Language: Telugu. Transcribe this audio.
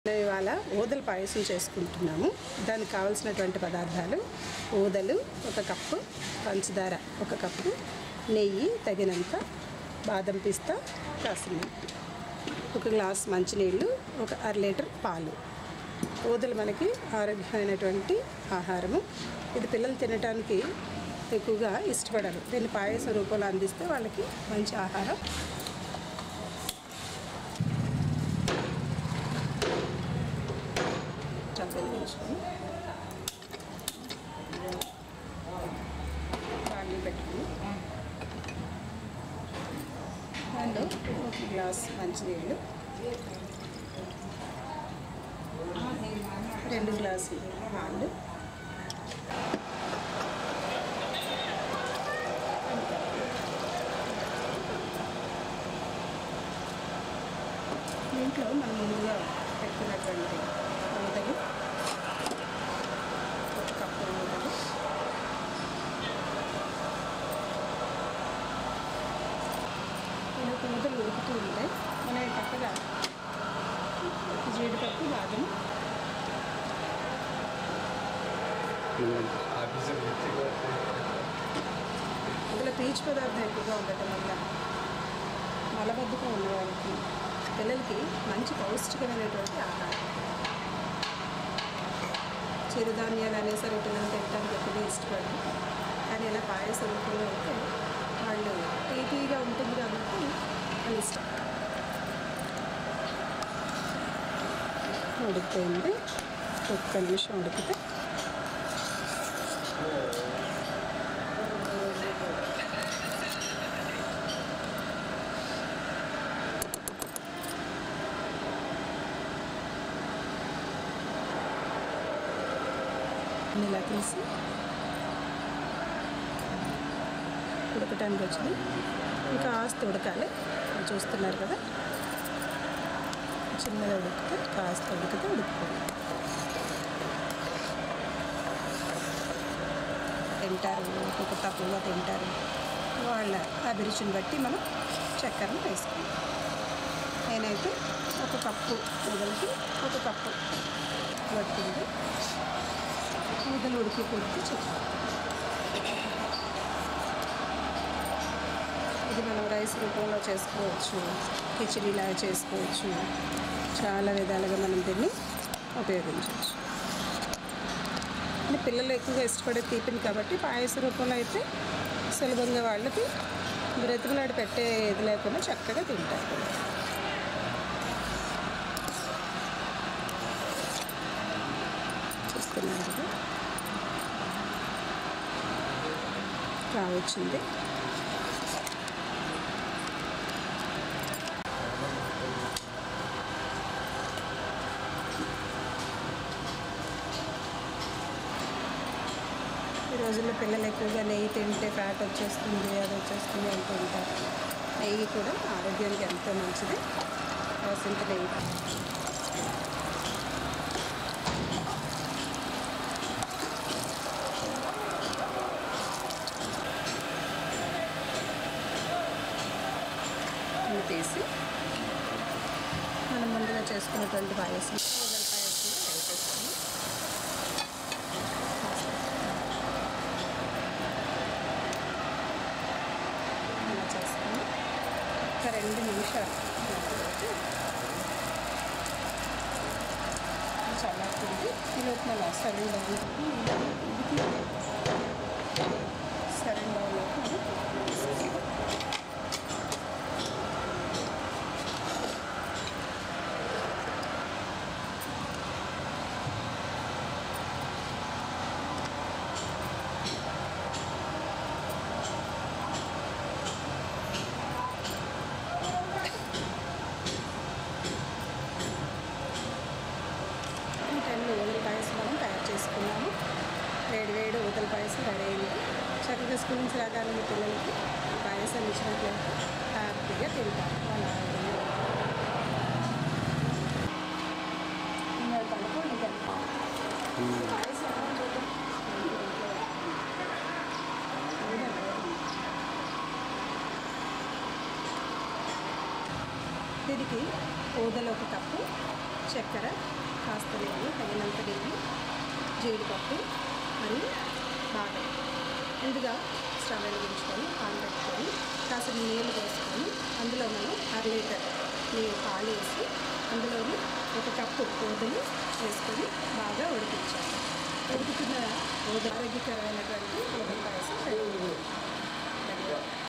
ఇవాళ ఊదల పాయసం చేసుకుంటున్నాము. దానికి కావాల్సినటువంటి పదార్థాలు: ఊదలు 1 కప్పు, పంచదార 1 కప్పు, నెయ్యి తగినంత, బాదం పిస్తా కాసిన, 1 గ్లాస్ మంచినీళ్ళు, 1 అర లీటర్ పాలు. ఊదలు మనకి ఆరోగ్యమైనటువంటి ఆహారము. ఇది పిల్లలు తినడానికి ఎక్కువగా ఇష్టపడరు. దీన్ని పాయసం రూపంలో అందిస్తే వాళ్ళకి మంచి ఆహారం. వెలిగించుకొని బాండీ పెట్టుకుని అండ్ 1 గ్లాస్ మంచినీళ్ళు, 2 గ్లాసులు పాలు, దీంట్లో మనం ముందుగా పెట్టుకున్నటువంటి ఊదలు 1 కప్పు ఊదలు, ఊదలు ఉడుకుతూ ఉంటాయి. మన పక్కగా జీడిపప్పు, బాదం, అందులో పీచు పదార్థం ఎక్కువగా ఉండటం వల్ల మలబద్ధకం ఉన్న వాళ్ళకి, పిల్లలకి మంచి పౌష్టికమైనటువంటి ఆహారం. చిరుధాన్యాలు అనేసరి పిల్లలు తినడానికి ఎక్కువగా ఇష్టపడరు. కానీ ఇలా పాయస రూపంలో అయితే వాళ్ళు టేటీగా ఉంటుంది కాబట్టి వాళ్ళు ఇష్టం. ఉడికిపోయింది. 1 నిమిషం ఉడికితే ఇలా తీసి ఉడకటానికి వచ్చింది. ఇంకా కాస్త ఉడకాలి. చూస్తున్నారు కదా, చిన్నగా ఉడికితే కాస్త ఉడికితే ఉడికిపోయింది. తింటారు, ఒక తక్కువగా తింటారు. వాళ్ళ అభిరుచిని బట్టి మనం చక్కెరను వేసుకుంటాం. నేనైతే 1 కప్పు ఊదలకి 1 కప్పు పట్టింది. ఊదలు ఉడికి కొద్ది చక్కెర. ఇది మనం రైస్ రూపంలో చేసుకోవచ్చు, కిచిడీలా చేసుకోవచ్చు. చాలా విధాలుగా మనం దీన్ని ఉపయోగించవచ్చు. పిల్లలు ఎక్కువగా ఇష్టపడే తీపిని కాబట్టి పాయస రూపంలో అయితే సులభంగా వాళ్ళకి బ్రతిమలాడి పెట్టే ఇది లేకుండా చక్కగా తింటారు. చూస్తున్నారు కదా, కావచ్చింది. ఈ రోజుల్లో పిల్లలు ఎక్కువగా నెయ్యి తింటే ఫ్యాట్ వచ్చేస్తుంది, అది వచ్చేస్తుంది అంటూ ఉంటారు. నెయ్యి కూడా ఆరోగ్యానికి ఎంతో మంచిది. కాసింత నెయ్యి తీసి మనం ముందుగా చేసుకున్నటువంటి పాయసం, ఊదల పాయసం వేసేస్తాము. ఇలా చేసుకుని ఒక 2 నిమిషాలు చల్లారుతుంది. ఈ లోపల సరైన ఊదల పాయసం మనం తయారు చేసుకున్నాము. వేడి ఊదల పాయసం రెడీ అయింది. చక్కగా స్కూల్ నుంచి రాగానే పిల్లలకి పాయసం ఇచ్చినట్లయితే హ్యాపీగా తింటారు. దీనికి ఊదలు 1 కప్పు, చక్కెర, కాస్త నెయ్యి, తగినంత నెయ్యి, జీడిపప్పు మరియు బాదం. ముందుగా స్టవ్ వెలిగించుకొని పాలు పెట్టుకొని కాస్త నీళ్ళు పోసుకొని అందులో మనం 1/2 లీటర్ పాలు వేసి అందులోని 1 కప్పు ఊదలు వేసుకొని బాగా ఉడికించాలి. ఉడుకుతున్న ఆరోగ్యకరమైనటువంటి ఊదల పాయసం రెడీ.